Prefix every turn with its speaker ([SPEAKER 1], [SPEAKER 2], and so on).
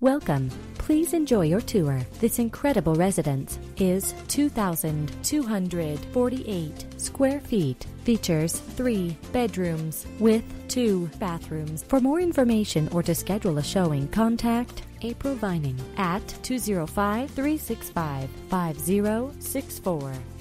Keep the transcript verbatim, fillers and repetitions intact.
[SPEAKER 1] Welcome. Please enjoy your tour. This incredible residence is two thousand two hundred forty-eight square feet. Features three bedrooms with two bathrooms. For more information or to schedule a showing, contact April Vining at two oh five, three six five, five oh six four.